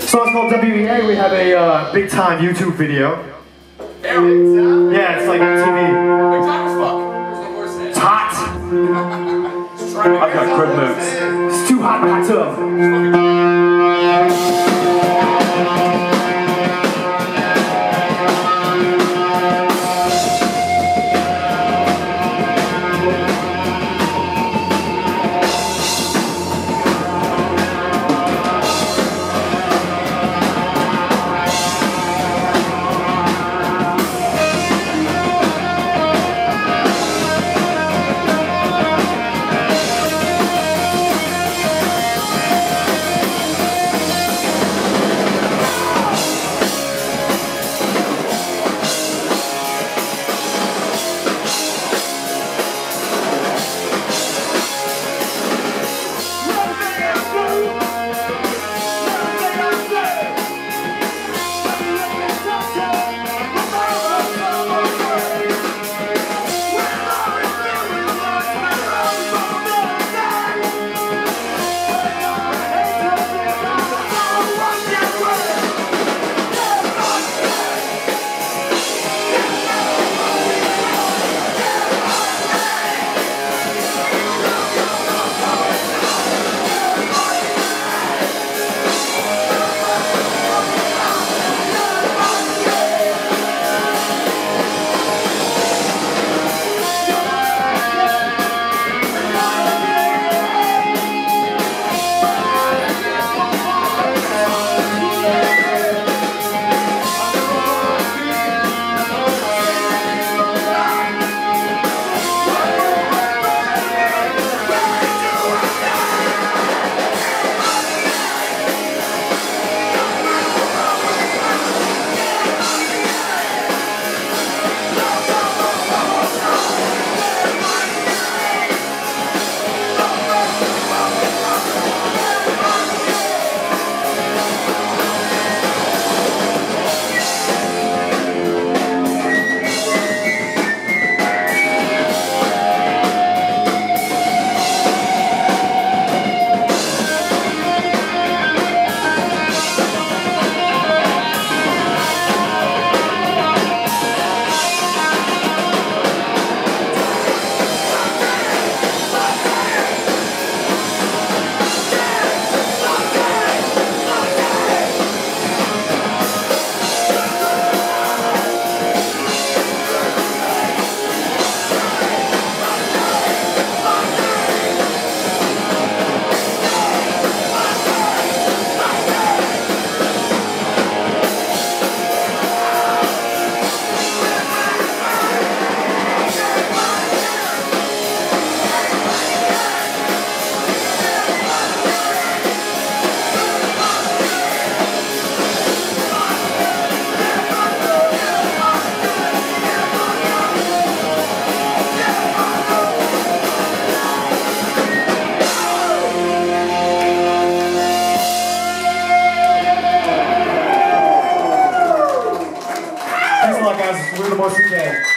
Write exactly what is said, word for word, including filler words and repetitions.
song's called W E A. We have a uh, big time YouTube video. Yeah, yeah, it's like M T V. It's hot as fuck. There's no more saying. It's hot. I've got crib moves. It's too hot in the hot tub. Thanks a lot, guys. We're the most you can.